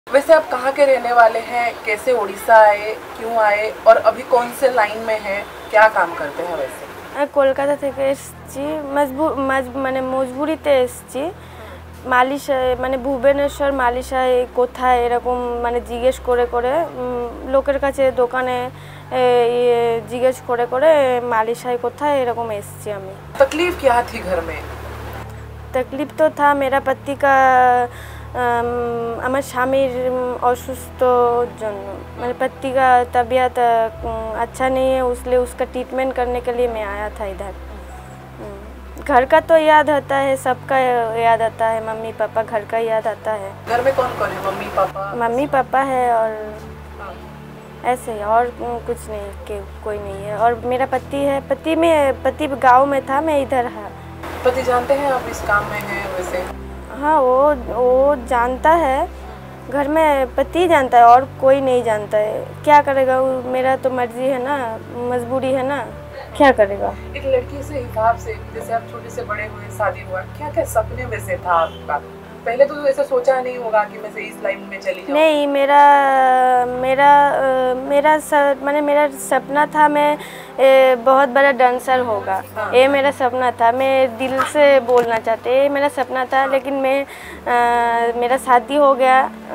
वैसे आप कहाँ के रहने वाले हैं, कैसे उड़ीसा आए, क्यों आए और अभी कौन से लाइन में हैं, क्या काम करते हैं? वैसे কলকাতা থেকে এসেছি, মানে মজবুরিতে এসেছি। মালিশায় মানে ভুবনেশ্বর মালিশায় কোথায় এরকম মানে জিজ্ঞেস করে করে লোকের কাছে দোকানে জিজ্ঞেস করে করে মালিশায় কোথায় এরকম এসেছি আমি। तकलीफ क्या थी घर में? तकलीफ तो था मेरा पति का, আমার স্বামীর অসুস্থ जन्म मेरे पति का तबीयत अच्छा नहीं है, इसलिए उसका ट्रीटमेंट करने के लिए मैं आया था इधर। घर का तो याद आता है, सबका याद आता है, मम्मी पापा घर का याद आता है। घर में कौन कौन है? Mummy papa? मम्मी पापा है और ऐसे ही, और कुछ नहीं कि कोई नहीं है। और मेरा पति है, पति गांव में था, मैं इधर है। पति जानते हैं आप इस काम में हैं? वैसे हाँ, वो जानता है, घर में पति जानता है और कोई नहीं जानता है। क्या करेगा, मेरा तो मर्जी है ना, मजबूरी है ना, क्या करेगा। एक लड़की से हिसाब से, जैसे आप छोटे से बड़े हुए, शादी हुआ, क्या क्या सपने में से था आपका? पहले तो ऐसा सोचा नहीं होगा कि मैं से इस लाइन में चली जाऊँ। नहीं, मेरा सपना था मैं बहुत बड़ा डांसर होगा। ये मेरा सपना था, मैं दिल से बोलना चाहते, ये मेरा सपना था। लेकिन मेरा शादी हो गया,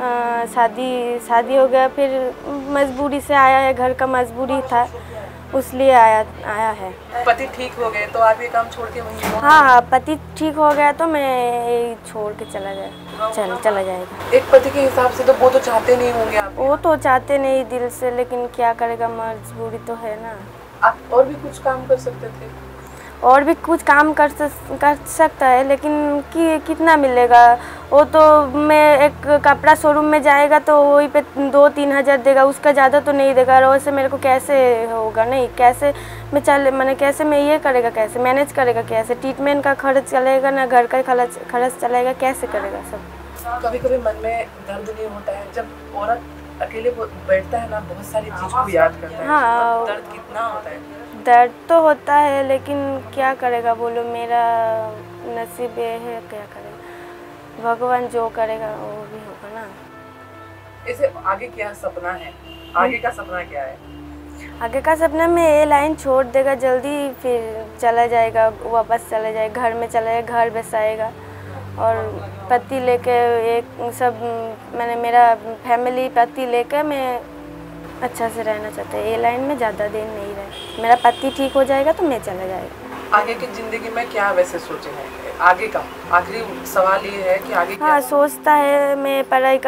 शादी हो गया, फिर मजबूरी से आया है, घर का मजबूरी था, उसलिए आया है। पति ठीक हो गए तो आप ये काम छोड़ के वहीं? हाँ, पति ठीक हो गया तो मैं छोड़ के चला जाएगा। एक पति के हिसाब से तो वो तो चाहते नहीं होंगे आप? वो तो चाहते नहीं दिल से, लेकिन क्या करेगा, मजबूरी तो है ना। आप और भी कुछ काम कर सकते थे? और भी कुछ काम कर सकता है, लेकिन कितना मिलेगा? वो तो मैं एक कपड़ा शोरूम में जाएगा तो वही पे 2-3 हज़ार देगा, उसका ज़्यादा तो नहीं देगा। और वैसे मेरे को कैसे होगा, नहीं कैसे मैं कैसे मैं ये करेगा, कैसे मैनेज करेगा, कैसे ट्रीटमेंट का खर्च चलेगा ना, घर का खर्च चलेगा, कैसे करेगा सब। कभी कभी मन में दर्द नहीं होता है जब औरत अकेले बैठता है ना, बहुत सारी चीज़ को याद करता है। हाँ, दर्द कितना होता है? दर्द तो होता है, लेकिन क्या करेगा, बोलो मेरा नसीब ये है, क्या करेगा, भगवान जो करेगा वो भी होगा ना। इसे आगे क्या सपना है? आगे का सपना क्या है? आगे का सपना में ये लाइन छोड़ देगा जल्दी, फिर चला जाएगा, वापस चला जाएगा, घर में चला जाएगा, घर बसाएगा और पति लेके एक सब मैंने मेरा फैमिली पति लेके मैं अच्छा से रहना चाहते हैं। ये लाइन में ज़्यादा दिन नहीं रहे, मेरा पति ठीक हो जाएगा तो मैं चला जाएगा। आगे की ज़िंदगी में क्या वैसे सोचे हैं? आगे का आखिरी सवाल ये है कि आगे क्या? हाँ, सोचता है, मैं पढ़ाई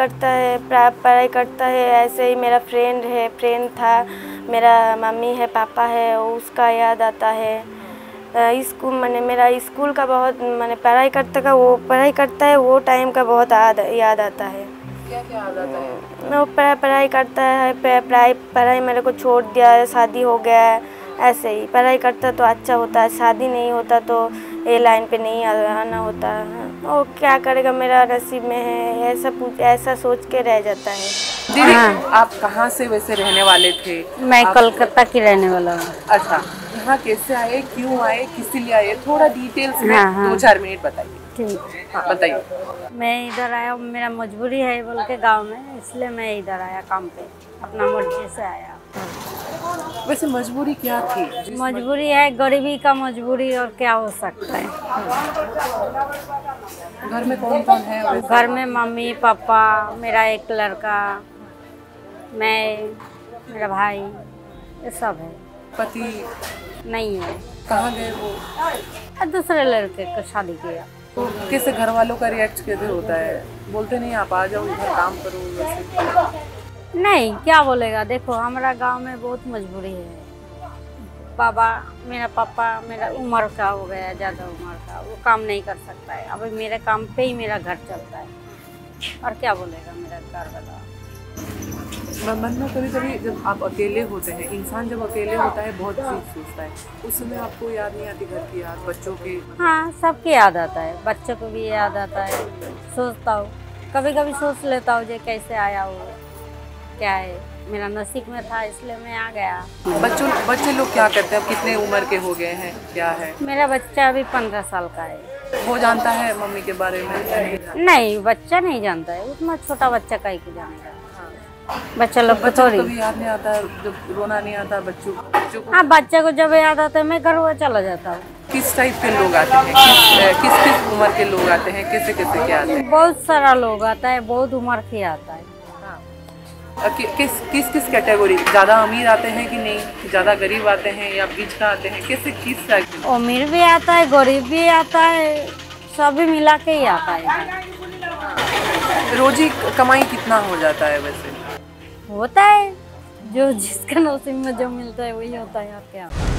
करता है, ऐसे ही मेरा फ्रेंड था, मेरा मम्मी है, पापा है, उसका याद आता है। स्कूल मेरा स्कूल का बहुत पढ़ाई करता है वो टाइम का बहुत याद आता है। क्या क्या याद आता है? वो पढ़ाई करता है, पढ़ाई मेरे को छोड़ दिया, शादी हो गया, ऐसे ही पढ़ाई करता तो अच्छा होता है, शादी नहीं होता तो ये लाइन पे नहीं आना होता। और क्या करेगा, मेरा नसीब में है, ऐसा सोच के रह जाता है। दीदी, आप कहाँ से वैसे रहने वाले थे? मैं कोलकाता की रहने वाला हूँ। अच्छा, यहाँ कैसे आए, क्यों आए, किस लिए आए, थोड़ा डिटेल्स में हाँ। 2-4 मिनट बताइए। ठीक, हाँ बताइए। मैं इधर आया, मेरा मजबूरी है बोल के गांव में, इसलिए मैं इधर आया काम पे, अपना मर्जी से आया। वैसे मजबूरी क्या थी? मजबूरी है, गरीबी का मजबूरी, और क्या हो सकता है। घर में कौन कौन है वैसे? घर में मम्मी पापा, मेरा एक लड़का, मैं, मेरा भाई, ये सब है। पति नहीं है, कहाँ गए वो? दूसरे लड़के को शादी किया। तो कैसे घर वालों का रिएक्ट कैसे होता है? बोलते नहीं आप आ जाओ इधर काम करो वैसे? नहीं, क्या बोलेगा, देखो हमारा गांव में बहुत मजबूरी है। मेरा पापा मेरा उम्र का हो गया, ज़्यादा उम्र का, वो काम नहीं कर सकता है। अभी मेरे काम पे ही मेरा घर चलता है, और क्या बोलेगा मेरा घर वाला। मन में कभी कभी जब आप अकेले होते हैं, इंसान जब अकेले होता है बहुत चीज़ सोचता है, उस समय आपको याद नहीं आती घर की याद, बच्चों की? हाँ, सबकी याद आता है, बच्चों को भी याद आता है, सोचता हूँ, कभी कभी सोच लेता हूँ जो कैसे आया हो, क्या है, मेरा नसीब में था इसलिए मैं आ गया। बच्चे लोग क्या करते हैं? अब कितने उम्र के हो गए हैं, क्या है? मेरा बच्चा अभी 15 साल का है। वो जानता है मम्मी के बारे में या नहीं जानता? नहीं, बच्चा नहीं जानता है, उतना छोटा बच्चा का ही जानेगा। बच्चा लोग को थोड़ी। कभी याद नहीं आता, जब रोना नहीं आता बच्चों को? हाँ, बच्चे को जब याद आता है मैं घर वो चला जाता हूँ। किस टाइप के लोग आते हैं? किस उम्र के लोग आते हैं? कैसे कैसे के आते हैं? बहुत सारा लोग आता है, बहुत उम्र के आता है। किस कैटेगरी? ज़्यादा अमीर आते हैं कि नहीं, ज़्यादा गरीब आते हैं या बीच का आते हैं? कैसे किस टाइप के? अमीर भी आता है, गरीब भी आता है, सभी मिला के ही आता है। रोजी कमाई कितना हो जाता है वैसे? होता है, जो जिसका नसीब में जो मिलता है वही होता है। आप क्या